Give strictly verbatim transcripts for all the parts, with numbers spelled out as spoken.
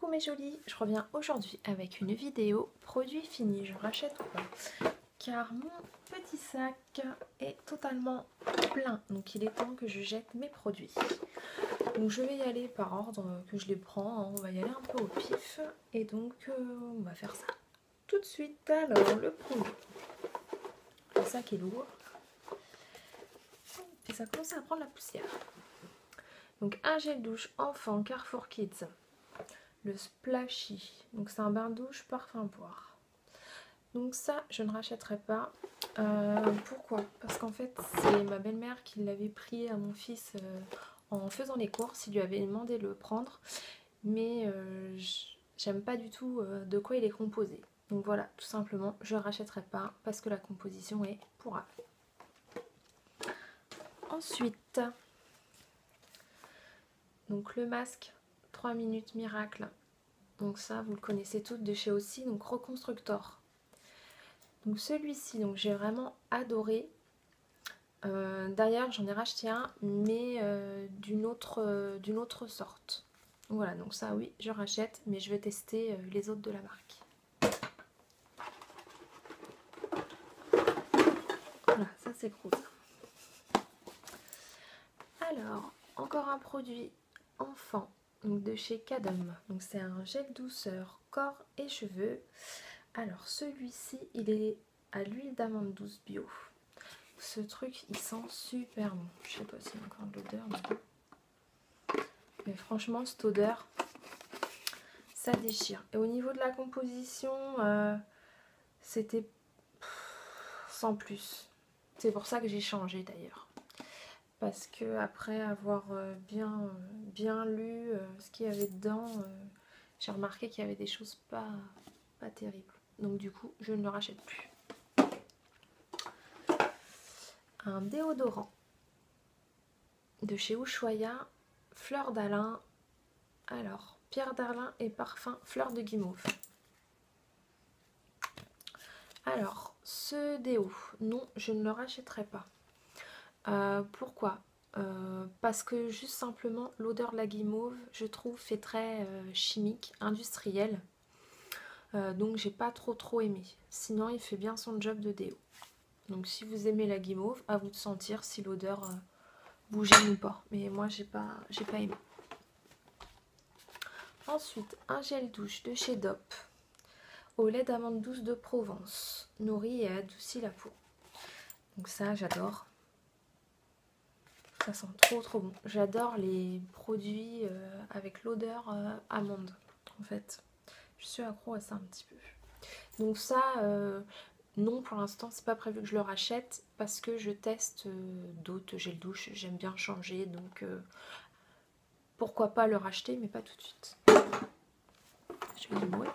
mes jolies, je reviens aujourd'hui avec une vidéo produit fini, je rachète ou pas, car mon petit sac est totalement plein, donc il est temps que je jette mes produits. Donc je vais y aller par ordre que je les prends, hein. On va y aller un peu au pif, et donc euh, on va faire ça tout de suite. Alors le premier, le sac est lourd, et ça commence à prendre la poussière. Donc un gel douche enfant Carrefour Kids, le Splashy, donc c'est un bain douche parfum poire. Donc ça je ne rachèterai pas. Euh, pourquoi? Parce qu'en fait c'est ma belle-mère qui l'avait pris à mon fils euh, en faisant les courses. Il lui avait demandé de le prendre, mais euh, j'aime pas du tout euh, de quoi il est composé. Donc voilà, tout simplement je ne rachèterai pas parce que la composition est pourrave. Ensuite, donc le masque trois minutes miracle, donc ça vous le connaissez toutes de chez Aussi, donc Reconstructor. Donc celui-ci, donc j'ai vraiment adoré. Euh, D'ailleurs j'en ai racheté un, mais euh, d'une autre, euh, d'une autre sorte. Voilà, donc ça oui je rachète, mais je vais tester euh, les autres de la marque. Voilà, ça c'est gros. Alors, encore un produit enfant, donc de chez Cadom. Donc c'est un gel douceur corps et cheveux. Alors celui-ci, il est à l'huile d'amande douce bio. Ce truc, il sent super bon. Je sais pas s'il y a encore de l'odeur, mais... mais franchement, cette odeur, ça déchire. Et au niveau de la composition, euh, c'était sans plus. C'est pour ça que j'ai changé d'ailleurs. Parce que après avoir bien, bien lu ce qu'il y avait dedans, j'ai remarqué qu'il y avait des choses pas, pas terribles. Donc du coup, je ne le rachète plus. Un déodorant de chez Ushuaïa, fleur d'Alain. Alors, Pierre d'Arlin et parfum fleur de guimauve. Alors, ce déo, non, je ne le rachèterai pas. Euh, pourquoi? Euh, parce que juste simplement l'odeur de la guimauve, je trouve, fait très euh, chimique, industriel. Euh, donc j'ai pas trop trop aimé. Sinon il fait bien son job de déo. Donc si vous aimez la guimauve, à vous de sentir si l'odeur euh, bougeait ou pas. Mais moi j'ai pas, j'ai pas aimé. Ensuite, un gel douche de chez Dop au lait d'amande douce de Provence, nourrit et adoucit la peau. Donc ça j'adore. Ça sent trop trop bon. J'adore les produits euh, avec l'odeur euh, amande en fait. Je suis accro à ça un petit peu. Donc ça, euh, non pour l'instant c'est pas prévu que je le rachète parce que je teste euh, d'autres gels douche. J'aime bien changer, donc euh, pourquoi pas le racheter, mais pas tout de suite. Je vais le mouiller.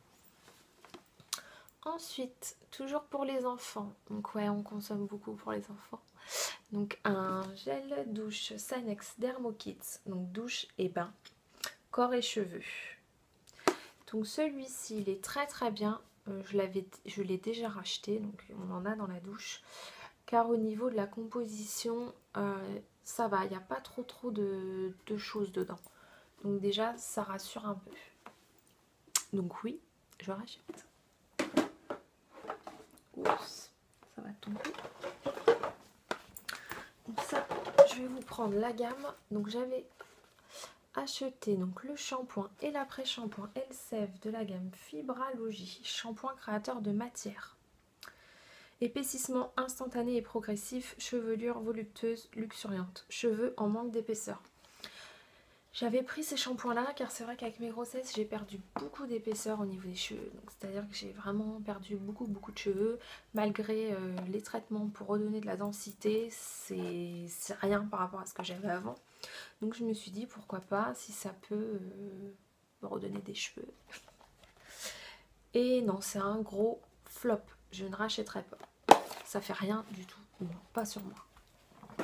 Ensuite, toujours pour les enfants. Donc ouais, on consomme beaucoup pour les enfants. Donc un gel douche Sanex Dermo Kids, donc douche et bain, corps et cheveux. Donc celui-ci, il est très très bien. Euh, je l'avais, je l'ai déjà racheté, donc on en a dans la douche. Car au niveau de la composition, euh, ça va, il n'y a pas trop trop de, de choses dedans. Donc déjà, ça rassure un peu. Donc oui, je rachète. Oups, ça va tomber. Donc ça, je vais vous prendre la gamme. Donc j'avais acheté donc le shampoing et l'après-shampoing Elseve de la gamme Fibralogie, shampoing créateur de matière. Épaississement instantané et progressif, chevelure voluptueuse, luxuriante, cheveux en manque d'épaisseur. J'avais pris ces shampoings là car c'est vrai qu'avec mes grossesses j'ai perdu beaucoup d'épaisseur au niveau des cheveux. C'est à dire que j'ai vraiment perdu beaucoup beaucoup de cheveux malgré euh, les traitements pour redonner de la densité. C'est rien par rapport à ce que j'avais avant. Donc je me suis dit pourquoi pas si ça peut euh, me redonner des cheveux. Et non, c'est un gros flop. Je ne rachèterai pas. Ça fait rien du tout. Non, pas sur moi.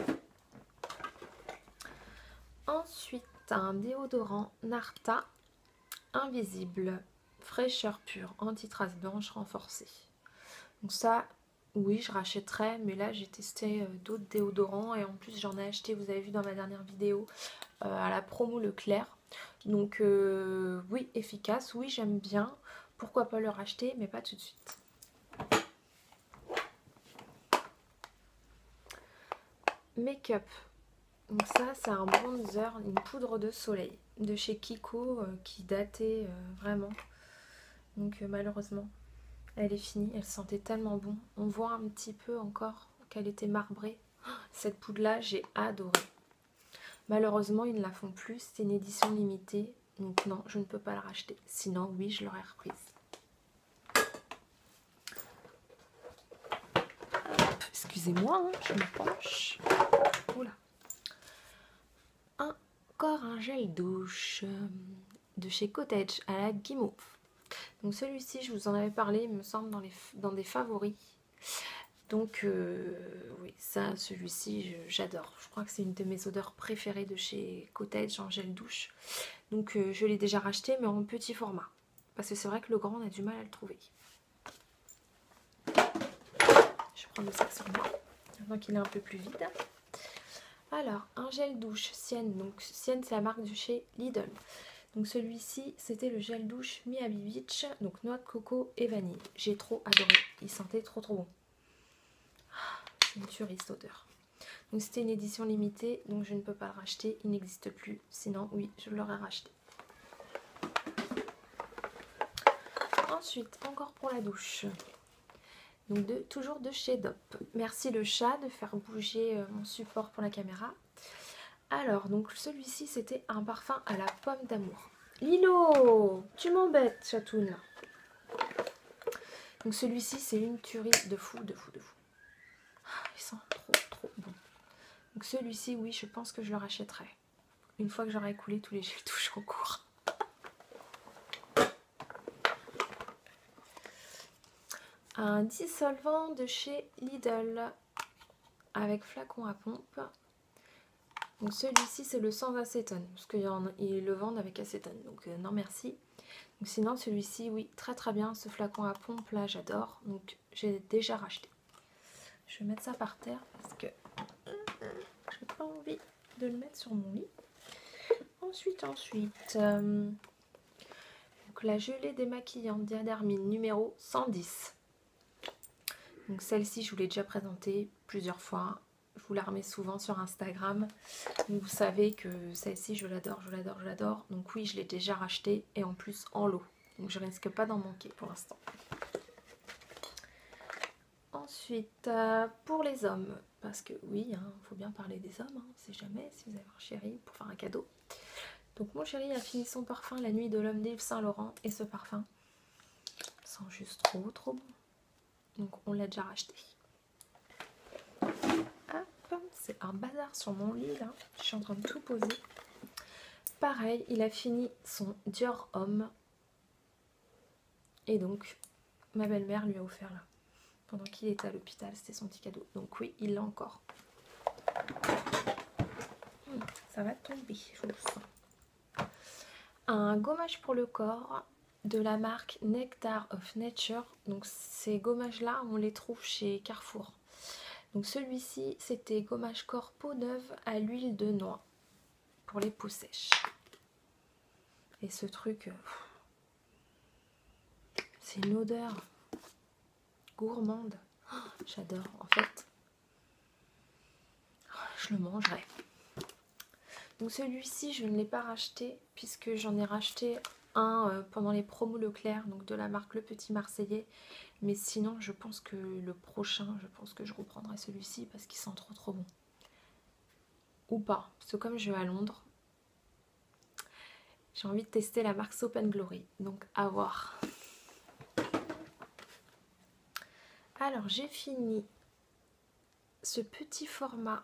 Ensuite, un déodorant Narta invisible, fraîcheur pure, anti-trace blanche renforcée. Donc ça, oui, je rachèterais, mais là j'ai testé euh, d'autres déodorants et en plus j'en ai acheté, vous avez vu dans ma dernière vidéo, euh, à la promo Leclerc. Donc euh, oui, efficace, oui j'aime bien. Pourquoi pas le racheter, mais pas tout de suite. Make-up. Donc ça c'est un bronzer, une poudre de soleil de chez Kiko euh, qui datait euh, vraiment. Donc euh, malheureusement elle est finie, elle sentait tellement bon. On voit un petit peu encore qu'elle était marbrée. Cette poudre là j'ai adoré. Malheureusement ils ne la font plus, c'est une édition limitée. Donc non, je ne peux pas la racheter. Sinon oui, je l'aurais reprise. Excusez-moi, hein, je me penche. Oula. Encore un gel douche de chez Cottage à la guimauve. Donc celui-ci, je vous en avais parlé, il me semble, dans, les, dans des favoris. Donc euh, oui, ça, celui-ci, j'adore. Je crois que c'est une de mes odeurs préférées de chez Cottage en gel douche. Donc euh, je l'ai déjà racheté, mais en petit format. Parce que c'est vrai que le grand, on a du mal à le trouver. Je prends le sac sur moi, maintenant qu'il est un peu plus vide. Alors, un gel douche Sienne. Donc Sienne, c'est la marque de chez Lidl. Donc celui-ci, c'était le gel douche Miami Beach, donc noix de coco et vanille. J'ai trop adoré, il sentait trop trop bon. C'est une tuerie cette odeur. Donc c'était une édition limitée, donc je ne peux pas le racheter, il n'existe plus. Sinon, oui, je l'aurais racheté. Ensuite, encore pour la douche. Donc de, toujours de chez Dop. Merci le chat de faire bouger mon support pour la caméra. Alors, donc celui-ci, c'était un parfum à la pomme d'amour. Lilo, tu m'embêtes, chatoune. Donc celui-ci, c'est une tuerie de fou, de fou, de fou. Ah, il sent trop, trop bon. Donc celui-ci, oui, je pense que je le rachèterai. Une fois que j'aurai écoulé tous les gels douche en cours. Un dissolvant de chez Lidl avec flacon à pompe. Donc celui-ci, c'est le sans acétone, parce qu'ils le vendent avec acétone, donc euh, non merci. Donc sinon celui-ci, oui, très très bien, ce flacon à pompe là, j'adore, donc j'ai déjà racheté. Je vais mettre ça par terre parce que j'ai pas envie de le mettre sur mon lit. Ensuite, ensuite, euh, donc la gelée démaquillante Diadermine numéro cent dix. Donc celle-ci, je vous l'ai déjà présentée plusieurs fois. Je vous la remets souvent sur Instagram. Donc vous savez que celle-ci, je l'adore, je l'adore, je l'adore. Donc oui, je l'ai déjà rachetée et en plus en lot. Donc je risque pas d'en manquer pour l'instant. Ensuite, euh, pour les hommes, parce que oui, il hein, faut bien parler des hommes, hein, on sait jamais si vous avez un chéri pour faire un cadeau. Donc mon chéri a fini son parfum La Nuit de l'Homme d'Yves Saint Laurent et ce parfum sent juste trop trop bon. Donc on l'a déjà racheté. C'est un bazar sur mon lit là, je suis en train de tout poser. Pareil, il a fini son Dior Homme. Et donc, ma belle-mère lui a offert là. Pendant qu'il était à l'hôpital, c'était son petit cadeau. Donc oui, il l'a encore. Hum, ça va tomber, je vous le sens. Un gommage pour le corps de la marque Nectar of Nature. Donc ces gommages là, on les trouve chez Carrefour. Donc celui-ci, c'était gommage corps peau neuve à l'huile de noix pour les peaux sèches. Et ce truc, c'est une odeur gourmande. Oh, j'adore, en fait. Je le mangerai. Donc celui-ci, je ne l'ai pas racheté puisque j'en ai racheté un euh, pendant les promos Leclerc, donc de la marque Le Petit Marseillais. Mais sinon, je pense que le prochain, je pense que je reprendrai celui-ci parce qu'il sent trop trop bon. Ou pas, parce que comme je vais à Londres, j'ai envie de tester la marque Soap and Glory. Donc à voir. Alors j'ai fini ce petit format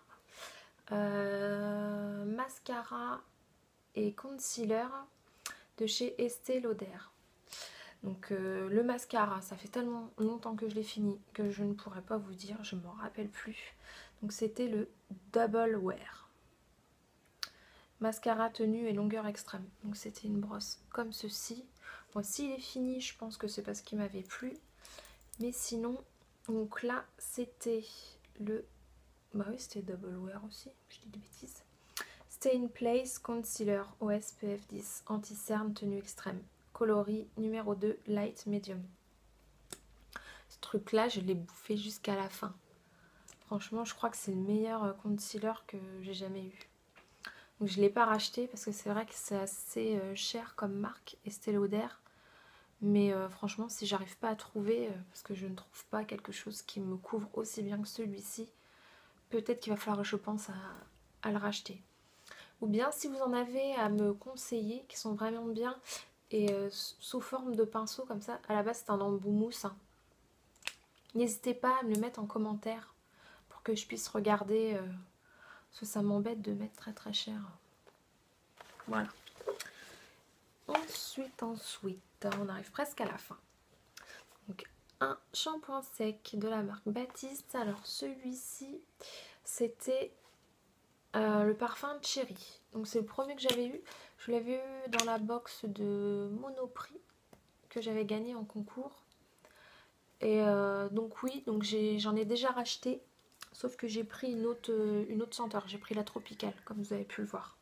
euh, mascara et concealer de chez Estée Lauder. Donc euh, le mascara, ça fait tellement longtemps que je l'ai fini que je ne pourrais pas vous dire, je ne m'en rappelle plus. Donc c'était le Double Wear. Mascara tenue et longueur extrême. Donc c'était une brosse comme ceci. Bon, s'il est fini, je pense que c'est parce qu'il m'avait plu. Mais sinon, donc là, c'était le... Bah oui, c'était Double Wear aussi, je dis des bêtises. Stay in Place Concealer O S P F dix, anti-cerne, tenue extrême. Coloris numéro deux, light medium. Ce truc là, je l'ai bouffé jusqu'à la fin. Franchement, je crois que c'est le meilleur concealer que j'ai jamais eu. Donc je ne l'ai pas racheté parce que c'est vrai que c'est assez euh, cher comme marque, Estée Lauder. Mais euh, franchement, si j'arrive pas à trouver, euh, parce que je ne trouve pas quelque chose qui me couvre aussi bien que celui-ci, peut-être qu'il va falloir, je pense, à, à le racheter. Ou bien si vous en avez à me conseiller, qui sont vraiment bien, et euh, sous forme de pinceau comme ça, à la base c'est un embout mousse. Hein. N'hésitez pas à me le mettre en commentaire pour que je puisse regarder, euh, parce que ça m'embête de mettre très très cher. Voilà. Ensuite, ensuite, on arrive presque à la fin. Donc un shampoing sec de la marque Baptiste. Alors celui-ci, c'était euh, le parfum Cherry. Donc c'est le premier que j'avais eu. Je l'avais eu dans la box de Monoprix que j'avais gagné en concours. Et euh, donc oui, donc j'en ai, ai déjà racheté. Sauf que j'ai pris une autre, une autre senteur. J'ai pris la tropicale, comme vous avez pu le voir.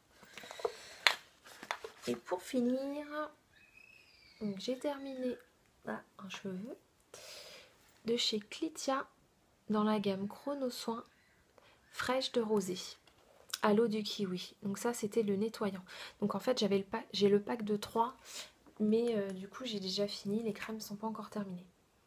Et pour finir, j'ai terminé là, un cheveu de chez Clitia dans la gamme Chrono Soin fraîche de rosée à l'eau du kiwi. Donc ça c'était le nettoyant. Donc en fait j'avais le pack, j'ai le pack de trois, mais euh, du coup j'ai déjà fini, les crèmes sont pas encore terminées.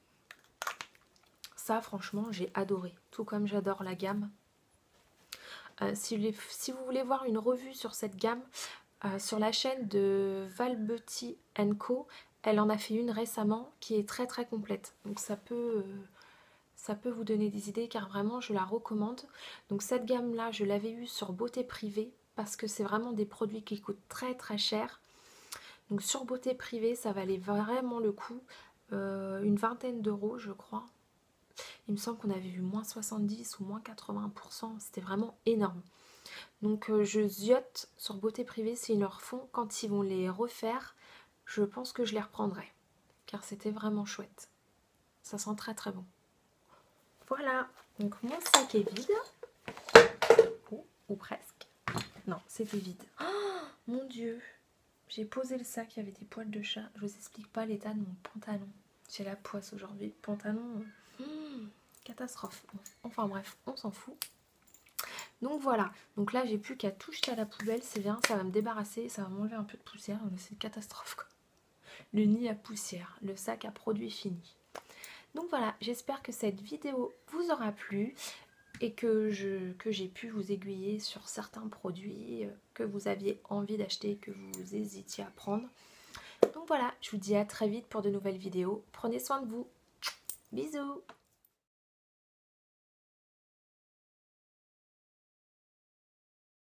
Ça franchement j'ai adoré, tout comme j'adore la gamme. Euh, si, les, si vous voulez voir une revue sur cette gamme, euh, sur la chaîne de Val Beauty and Co, elle en a fait une récemment qui est très très complète. Donc ça peut... Euh, ça peut vous donner des idées car vraiment je la recommande. Donc cette gamme là je l'avais eue sur Beauté Privée parce que c'est vraiment des produits qui coûtent très très cher. Donc sur Beauté Privée ça valait vraiment le coup, euh, une vingtaine d'euros je crois. Il me semble qu'on avait vu moins soixante-dix ou moins quatre-vingts pour cent, c'était vraiment énorme. Donc euh, je ziote sur Beauté Privée s'ils leur font, quand ils vont les refaire, je pense que je les reprendrai car c'était vraiment chouette. Ça sent très très bon. Voilà, donc mon sac est vide, ou, ou presque, non c'était vide. Oh mon dieu, j'ai posé le sac, il y avait des poils de chat, je vous explique pas l'état de mon pantalon. J'ai la poisse aujourd'hui, pantalon, hum, catastrophe. Enfin bref, on s'en fout. Donc voilà, donc là j'ai plus qu'à tout jeter à la poubelle, c'est bien, ça va me débarrasser, ça va m'enlever un peu de poussière, c'est une catastrophe quoi. Le nid à poussière, le sac à produit fini. Donc voilà, j'espère que cette vidéo vous aura plu et que je que j'ai pu vous aiguiller sur certains produits que vous aviez envie d'acheter, que vous hésitiez à prendre. Donc voilà, je vous dis à très vite pour de nouvelles vidéos. Prenez soin de vous. Bisous!